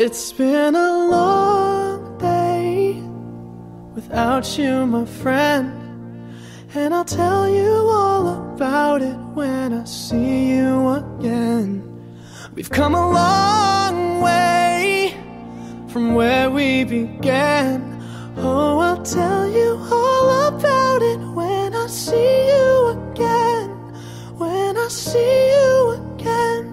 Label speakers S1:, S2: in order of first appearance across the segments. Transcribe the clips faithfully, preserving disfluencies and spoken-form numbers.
S1: It's been a long day without you, my friend, and I'll tell you all about it when I see you again. We've come a long way from where we began. Oh, I'll tell you all about it when I see you again. When I see you again.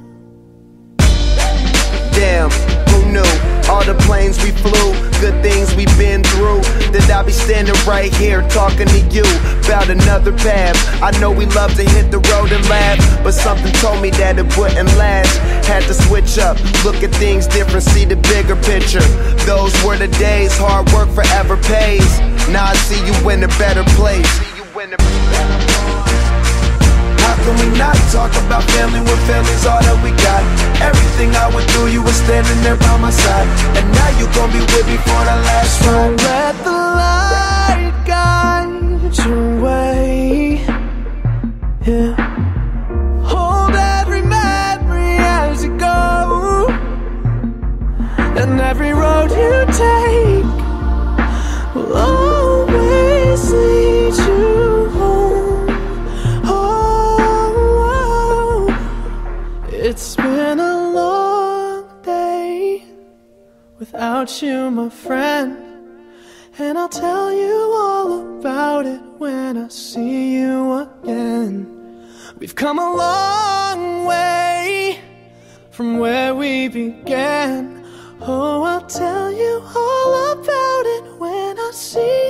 S2: Damn, who knew? All the planes we flew, good things we've been through, that I'll be standing right here talking to you about another path. I know we love to hit the road and laugh, but something told me that it wouldn't last. Had to switch up, look at things different, see the bigger picture. Those were the days, hard work forever pays. Now I see you in a better place. How can we not talk about family when family's all that we got? Everything I went through, you were standing there by my side, and now you gon' be with me for the last ride.
S1: So let the light guide your way, yeah. Hold every memory as you go, and every road you take will always lead you home. It's been a long day without you, my friend, and I'll tell you all about it when I see you again. We've come a long way from where we began. Oh, I'll tell you all about it when I see you again.